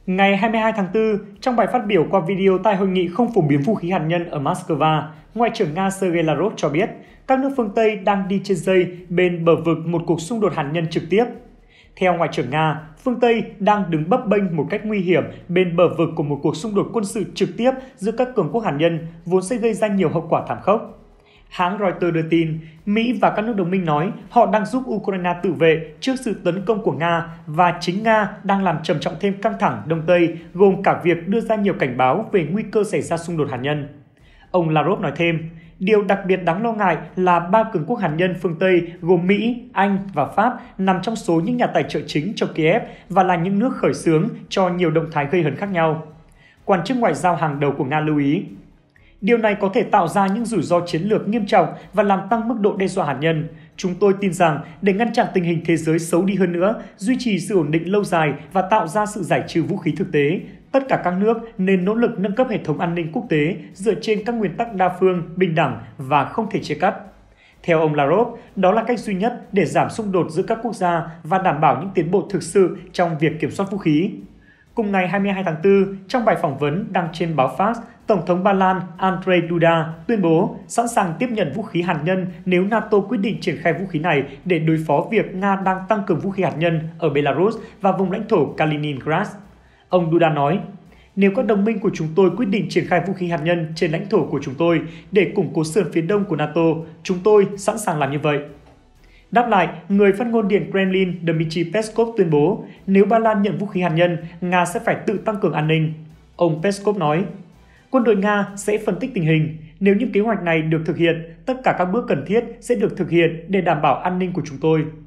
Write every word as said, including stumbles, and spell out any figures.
Ngày hai mươi hai tháng tư, trong bài phát biểu qua video tại hội nghị không phổ biến vũ khí hạt nhân ở Moscow, Ngoại trưởng Nga Sergei Lavrov cho biết các nước phương Tây đang đi trên dây bên bờ vực một cuộc xung đột hạt nhân trực tiếp. Theo Ngoại trưởng Nga, phương Tây đang đứng bấp bênh một cách nguy hiểm bên bờ vực của một cuộc xung đột quân sự trực tiếp giữa các cường quốc hạt nhân, vốn sẽ gây ra nhiều hậu quả thảm khốc. Hãng Reuters đưa tin, Mỹ và các nước đồng minh nói họ đang giúp Ukraine tự vệ trước sự tấn công của Nga và chính Nga đang làm trầm trọng thêm căng thẳng Đông Tây, gồm cả việc đưa ra nhiều cảnh báo về nguy cơ xảy ra xung đột hạt nhân. Ông Lavrov nói thêm, điều đặc biệt đáng lo ngại là ba cường quốc hạt nhân phương Tây gồm Mỹ, Anh và Pháp nằm trong số những nhà tài trợ chính cho Kiev và là những nước khởi xướng cho nhiều động thái gây hấn khác nhau. Quan chức ngoại giao hàng đầu của Nga lưu ý, điều này có thể tạo ra những rủi ro chiến lược nghiêm trọng và làm tăng mức độ đe dọa hạt nhân. Chúng tôi tin rằng để ngăn chặn tình hình thế giới xấu đi hơn nữa, duy trì sự ổn định lâu dài và tạo ra sự giải trừ vũ khí thực tế, tất cả các nước nên nỗ lực nâng cấp hệ thống an ninh quốc tế dựa trên các nguyên tắc đa phương, bình đẳng và không thể chia cắt. Theo ông Lavrov, đó là cách duy nhất để giảm xung đột giữa các quốc gia và đảm bảo những tiến bộ thực sự trong việc kiểm soát vũ khí. Cùng ngày hai mươi hai tháng tư, trong bài phỏng vấn đăng trên báo Fars, Tổng thống Ba Lan Andrzej Duda tuyên bố sẵn sàng tiếp nhận vũ khí hạt nhân nếu NATO quyết định triển khai vũ khí này để đối phó việc Nga đang tăng cường vũ khí hạt nhân ở Belarus và vùng lãnh thổ Kaliningrad. Ông Duda nói, nếu các đồng minh của chúng tôi quyết định triển khai vũ khí hạt nhân trên lãnh thổ của chúng tôi để củng cố sườn phía đông của NATO, chúng tôi sẵn sàng làm như vậy. Đáp lại, người phát ngôn Điện Kremlin Dmitry Peskov tuyên bố nếu Ba Lan nhận vũ khí hạt nhân, Nga sẽ phải tự tăng cường an ninh. Ông Peskov nói, quân đội Nga sẽ phân tích tình hình. Nếu những kế hoạch này được thực hiện, tất cả các bước cần thiết sẽ được thực hiện để đảm bảo an ninh của chúng tôi.